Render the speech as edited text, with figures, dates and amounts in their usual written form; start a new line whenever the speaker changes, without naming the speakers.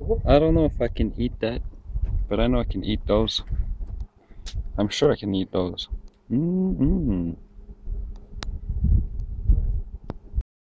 I don't know if I can eat that, but I know I can eat those. I'm sure I can eat those. Mm-mm.